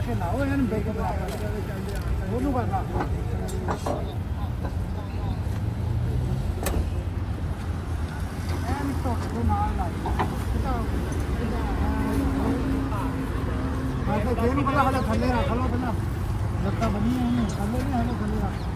के लाओ इन्हें बेच ਉਹਨੂੰ ਕਰਨਾ ਐਨ ਟੋਕ ਨਾਲ ਲਾ ਮੈਂ ਤਾਂ ਜੇ ਨੂੰ ਹਾਲੇ ਥੱਲੇ ਰੱਖ ਲਓ ਪਹਿਲਾਂ ਲੱਤਾਂ ਬੰਨੀਆਂ ਉਹਨੂੰ ਥੱਲੇ ਨਹੀਂ ਹਾਲੇ ਥੱਲੇ ਰੱਖ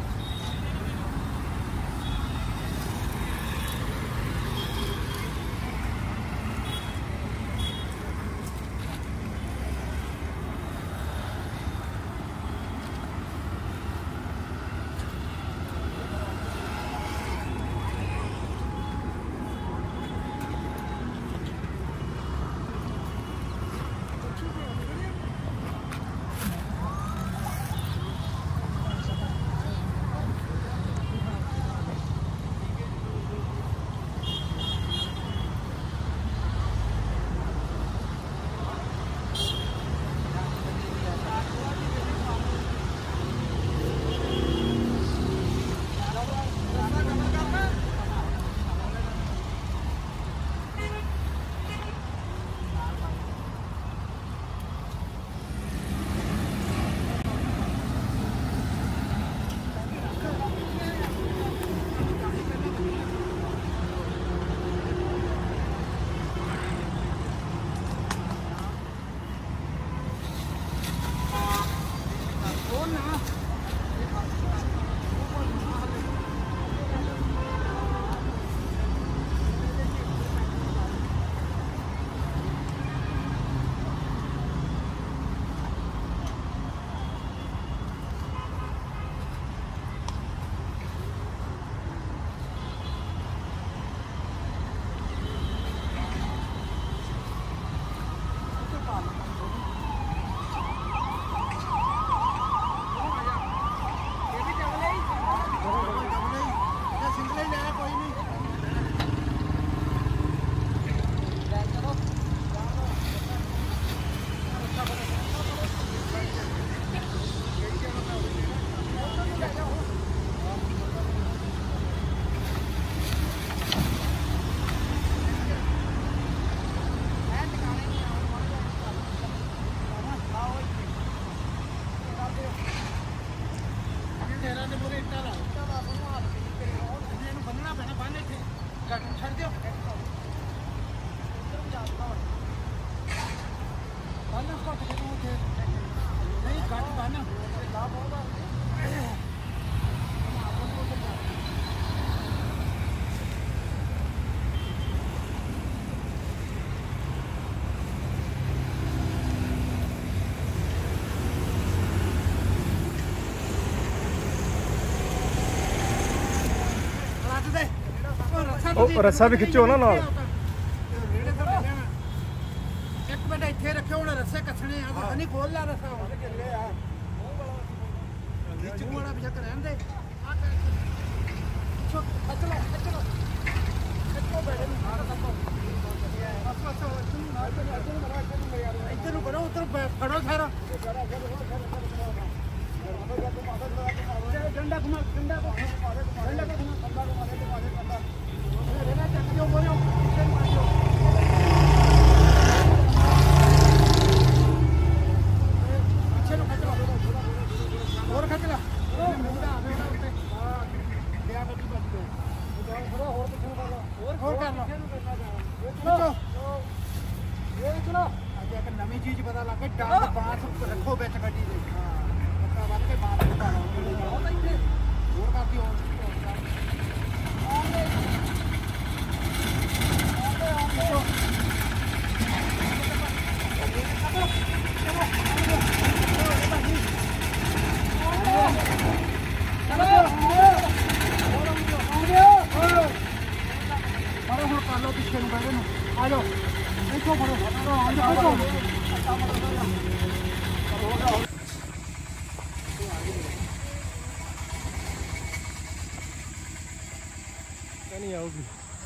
रस्सा भी खिंचो ना नाल एक मिनट इत्थे रखियो हुण रस्से कछणे आ नहीं खोल ला रस्सा खिंच वाला भी चक्कर रहन दे खच लो बैठे इधर नु करो उधर फड़ो सारा डंडा घुमा डंडा को नवी चीज पता लग गई डाल बांस रखो बिच गड्डी दे वध के बांस और काफी पिछले आ जाओ नहीं आओगी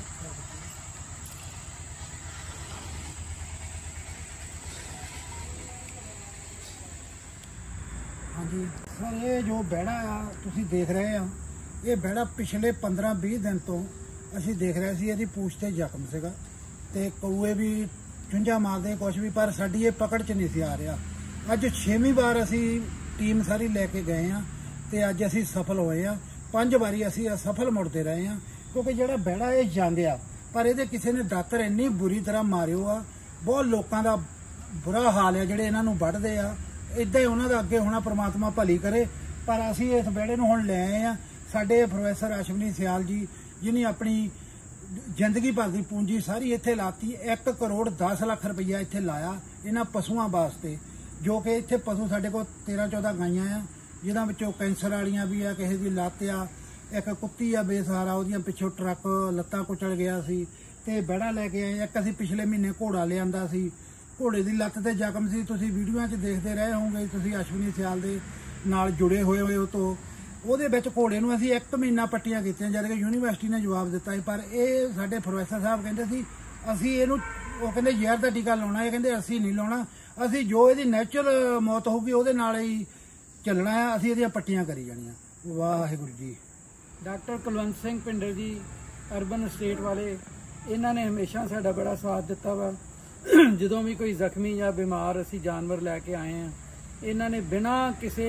हाँ जी सर ये जो बेड़ा आ तुसी देख रहे हैं ये बेड़ा पिछले 15-20 दिन तो ਅਸੀਂ देख रहे ਸੀ ਇਹਦੀ ਪੂਛ ਤੇ ਜ਼ਖਮ ਸੀਗਾ ਤੇ ਕਊਏ ਵੀ ਚੁੰਝਾ ਮਾਰਦੇ ਕੁਛ ਵੀ ਪਰ ਸਾਡੀ ਇਹ ਪਕੜ 'ਚ ਨਹੀਂ ਸੀ ਆ ਰਿਹਾ ਅੱਜ 6ਵੀਂ ਵਾਰ ਅਸੀਂ ਟੀਮ ਸਾਰੀ ਲੈ ਕੇ ਗਏ ਆ ਤੇ ਅੱਜ ਅਸੀਂ ਸਫਲ ਹੋਏ ਆ। 5 ਵਾਰੀ ਅਸੀਂ ਅਸਫਲ ਮੁੜਦੇ ਰਹੇ ਆ, ਕਿਉਂਕਿ ਜਿਹੜਾ ਬਹਿੜਾ ਇਹ ਜੰਗ ਆ, ਪਰ ਇਹਦੇ ਕਿਸੇ ਨੇ ਦਾਤਰ ਇੰਨੀ ਬੁਰੀ ਤਰ੍ਹਾਂ ਮਾਰਿਓ ਆ। ਬਹੁਤ ਲੋਕਾਂ ਦਾ ਬੁਰਾ ਹਾਲ ਹੈ ਜਿਹੜੇ ਇਹਨਾਂ ਨੂੰ ਵੱਢਦੇ ਆ। ਇਦਾਂ ਹੀ ਉਹਨਾਂ ਦਾ ਅੱਗੇ ਹੋਣਾ, ਪ੍ਰਮਾਤਮਾ ਭਲੀ ਕਰੇ। ਪਰ ਅਸੀਂ ਇਸ ਬਹਿੜੇ ਨੂੰ ਹੁਣ ਲੈ ਆਏ ਆ। ਸਾਡੇ ਪ੍ਰੋਫੈਸਰ ਅਸ਼ਵਨੀ ਸਿਆਲ ਜੀ, ਜਿਹਨੇ ਆਪਣੀ ਜ਼ਿੰਦਗੀ ਭਰ ਦੀ ਪੂੰਜੀ ਸਾਰੀ ਇੱਥੇ ਲਾਤੀ, 1 ਕਰੋੜ 10 ਲੱਖ ਰੁਪਈਆ ਇੱਥੇ ਲਾਇਆ ਇਹਨਾਂ ਪਸ਼ੂਆਂ ਵਾਸਤੇ, ਜੋ ਕਿ ਇੱਥੇ ਪਸ਼ੂ ਸਾਡੇ ਕੋਲ 13-14 ਗਾਈਆਂ ਆ, ਜਿਹਨਾਂ ਵਿੱਚੋਂ ਕੈਂਸਰ ਵਾਲੀਆਂ ਵੀ ਆ, ਕਿਸੇ ਦੀ ਲੱਤ ਆ, ਇੱਕ ਕੁੱਤੀ ਆ ਬੇਸਹਾਰਾ, ਉਹਦੀਆਂ ਪਿੱਛੋਂ ਟਰੱਕ ਲੱਤਾਂ ਕੁਚਲ ਗਿਆ ਸੀ ਤੇ ਬਹਿੜਾ ਲੈ ਕੇ ਆਏ। ਇੱਕ ਅਸੀਂ ਪਿਛਲੇ ਮਹੀਨੇ ਘੋੜਾ ਲਿਆਂਦਾ ਸੀ, ਘੋੜੇ ਦੀ ਲੱਤ ਤੇ ਜ਼ਖਮ ਸੀ। ਤੁਸੀਂ ਵੀਡੀਓਆਂ 'ਚ ਦੇਖਦੇ ਰਹੇ ਹੋਵੋਗੇ, ਤੁਸੀਂ ਅਸ਼ਵਨੀ ਸਿਆਲ ਦੇ ਨਾਲ ਜੁੜੇ ਹੋਏ ਹੋ ਤੋਂ। ਉਹਦੇ ਵਿੱਚ ਘੋੜੇ ਨੂੰ ਅਸੀਂ 1 ਮਹੀਨਾ ਪੱਟੀਆਂ ਕੀਤੀਆਂ, ਜਦ ਕਿ ਯੂਨੀਵਰਸਿਟੀ ਨੇ ਜਵਾਬ ਦਿੱਤਾ ਸੀ। ਪਰ ਇਹ ਸਾਡੇ ਪ੍ਰੋਫੈਸਰ ਸਾਹਿਬ ਕਹਿੰਦੇ ਸੀ ਅਸੀਂ ਇਹਨੂੰ, ਉਹ ਕਹਿੰਦੇ ਜ਼ਹਿਰ ਦਾ ਟੀਕਾ ਲਾਉਣਾ, ਇਹ ਕਹਿੰਦੇ ਅਸੀਂ ਨਹੀਂ ਲਾਉਣਾ, ਅਸੀਂ ਜੋ ਇਹਦੀ ਨੈਚੁਰਲ ਮੌਤ ਹੋਊਗੀ ਉਹਦੇ ਨਾਲ ਹੀ ਚੱਲਣਾ ਹੈ, ਅਸੀਂ ਇਹਦੀਆਂ ਪੱਟੀਆਂ ਕਰੀ ਜਾਣੀਆਂ। ਵਾਹਿਗੁਰੂ ਜੀ। ਡਾਕਟਰ ਕੁਲਵੰਤ ਸਿੰਘ ਭਿੰਡਰ ਜੀ ਅਰਬਨ ਸਟੇਟ ਵਾਲੇ, ਇਹਨਾਂ ਨੇ ਹਮੇਸ਼ਾ ਸਾਡਾ ਬੜਾ ਸਾਥ ਦਿੱਤਾ ਵਾ। ਜਦੋਂ ਵੀ ਕੋਈ ਜ਼ਖਮੀ ਜਾਂ ਬਿਮਾਰ ਅਸੀਂ ਜਾਨਵਰ ਲੈ ਕੇ ਆਏ ਆ, ਇਹਨਾਂ ਨੇ ਬਿਨਾਂ ਕਿਸੇ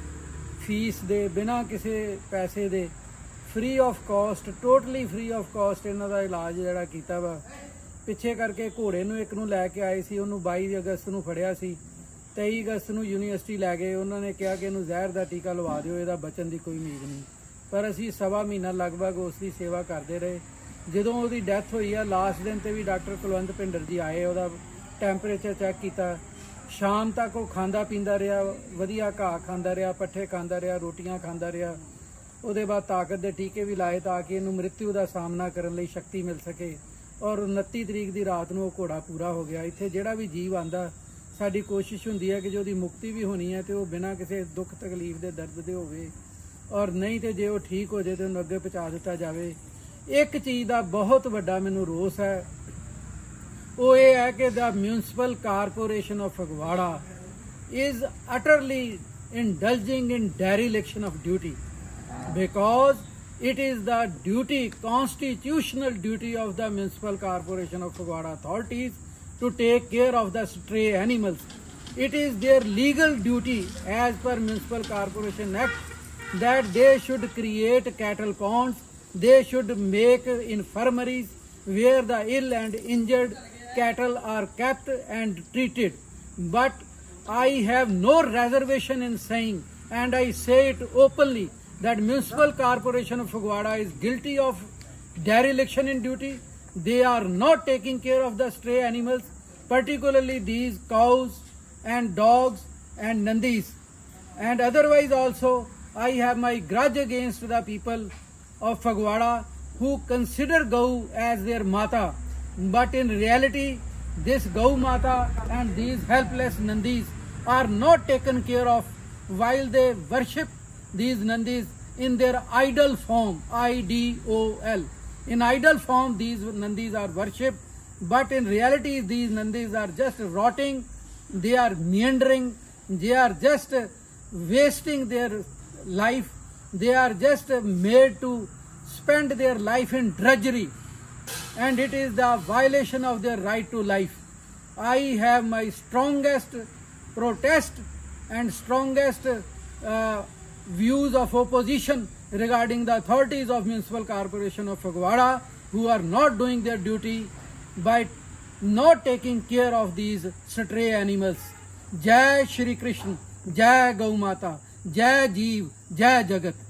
ਫੀਸ ਦੇ, ਬਿਨਾਂ ਕਿਸੇ ਪੈਸੇ ਦੇ, free of cost, totally free of cost ਇਹਨਾਂ ਦਾ ਇਲਾਜ ਜਿਹੜਾ ਕੀਤਾ ਵਾ। ਪਿੱਛੇ ਕਰਕੇ ਘੋੜੇ ਨੂੰ ਇੱਕ ਨੂੰ ਲੈ ਕੇ ਆਏ ਸੀ, ਉਹਨੂੰ 22 ਅਗਸਤ ਨੂੰ ਫੜਿਆ ਸੀ, 23 ਅਗਸਤ ਨੂੰ ਯੂਨੀਵਰਸਿਟੀ ਲੈ ਗਏ। ਉਹਨਾਂ ਨੇ ਕਿਹਾ ਕਿ ਇਹਨੂੰ ਜ਼ਹਿਰ ਦਾ ਟੀਕਾ ਲਵਾ ਦਿਓ, ਇਹਦਾ ਬਚਣ ਦੀ ਕੋਈ ਉਮੀਦ ਨਹੀਂ। ਪਰ ਅਸੀਂ 1.25 ਮਹੀਨਾ ਲਗਭਗ ਉਸ ਦੀ ਸੇਵਾ ਕਰਦੇ ਰਹੇ। ਜਦੋਂ ਉਹਦੀ ਡੈਥ ਹੋਈ ਆ, ਲਾਸਟ ਦਿਨ ਤੇ ਵੀ ਡਾਕਟਰ ਕੁਲਵੰਤ ਭਿੰਡਰ ਜੀ ਆਏ, ਉਹਦਾ ਟੈਂਪਰੇਚਰ ਚੈੱਕ ਕੀਤਾ। ਸ਼ਾਮ ਤੱਕ ਉਹ ਖਾਂਦਾ ਪੀਂਦਾ ਰਿਹਾ, ਵਧੀਆ ਘਾਹ ਖਾਂਦਾ ਰਿਹਾ, ਪੱਠੇ ਖਾਂਦਾ ਰਿਹਾ, ਰੋਟੀਆਂ ਖਾਂਦਾ ਰਿਹਾ। ਉਹਦੇ ਬਾਅਦ ਤਾਕਤ ਦੇ ਟੀਕੇ ਵੀ ਲਾਏ ਤਾਂ ਕਿ ਇਹਨੂੰ ਮ੍ਰਿਤਿੂ ਦਾ ਸਾਹਮਣਾ ਕਰਨ ਲਈ ਸ਼ਕਤੀ ਮਿਲ ਸਕੇ। ਔਰ 29 ਤਰੀਕ ਦੀ ਰਾਤ ਨੂੰ ਉਹ ਘੋੜਾ ਪੂਰਾ ਹੋ ਗਿਆ। ਇੱਥੇ ਜਿਹੜਾ ਵੀ ਜੀਵ ਆਂਦਾ, ਸਾਡੀ ਕੋਸ਼ਿਸ਼ ਹੁੰਦੀ ਹੈ ਕਿ ਜੇ ਉਹਦੀ ਮੁਕਤੀ ਵੀ ਹੋਣੀ ਹੈ ਤੇ ਉਹ ਬਿਨਾਂ ਕਿਸੇ ਦੁੱਖ ਤਕਲੀਫ ਦੇ, ਦਰਦ ਦੇ ਹੋਵੇ, ਔਰ ਨਹੀਂ ਤੇ ਜੇ ਉਹ ਠੀਕ ਹੋ ਜਾਏ ਤੇ ਉਹਨੂੰ ਅੱਗੇ ਪਹੁੰਚਾ ਦਿੱਤਾ ਜਾਵੇ। ਇੱਕ ਚੀਜ਼ ਦਾ ਬਹੁਤ ਵੱਡਾ ਮੈਨੂੰ ਰੋਸ ਹੈ, ਉਹ ਇਹ ਹੈ ਕਿ the municipal corporation of Phagwara is utterly indulging in dereliction of duty, because it is the duty, constitutional duty of the municipal corporation of Fagwada authorities to take care of the stray animals. It is their legal duty as per Municipal Corporation Act that they should create cattle ponds, they should make infirmaries where the ill and injured cattle are kept and treated. But I have no reservation in saying, and I say it openly, that Municipal Corporation of Fagwada is guilty of dereliction in duty. They are not taking care of the stray animals, particularly these cows and dogs and nandis. And otherwise also, I have my grudge against the people of Fagwada who consider Gau as their Mata. But in reality, this Gau Mata and these helpless nandis are not taken care of while they worship these nandis in their idol form, IDOL. In idol form, these nandis are worshipped, but in reality, these nandis are just rotting, they are meandering, they are just wasting their life, they are just made to spend their life in drudgery, and it is the violation of their right to life. I have my strongest protest and strongest views of opposition regarding the authorities of Municipal Corporation of Fagwada, who are not doing their duty by not taking care of these stray animals. Jai Shri Krishna, Jai Gau Mata, Jai Jeev, Jai Jagat.